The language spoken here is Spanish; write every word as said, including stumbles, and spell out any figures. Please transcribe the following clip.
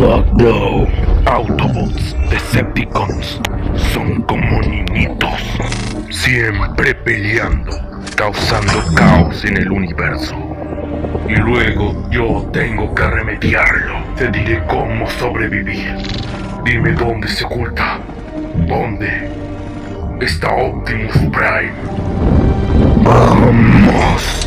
Fuck no. Autobots, Decepticons, son como niñitos, siempre peleando, causando caos en el universo. Y luego yo tengo que remediarlo. Te diré cómo sobrevivir. Dime dónde se oculta. ¿Dónde está Optimus Prime? ¡Vamos!